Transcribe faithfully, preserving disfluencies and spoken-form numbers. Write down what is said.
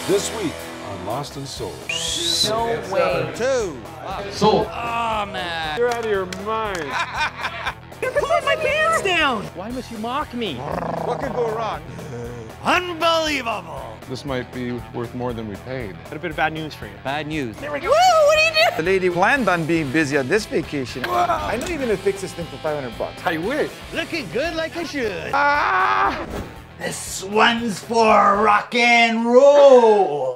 This week on Lost and Sold. No way. Two. Sold. Oh, man. You're out of your mind. You're pulling my pants down. Why must you mock me? What could go wrong? Unbelievable. This might be worth more than we paid. Got a bit of bad news for you. Bad news. There we go. Woo, what are you doing? The lady planned on being busy on this vacation. I know you're gonna fix this thing for five hundred bucks. I wish. Looking good like I should. Ah! This one's for rock and roll.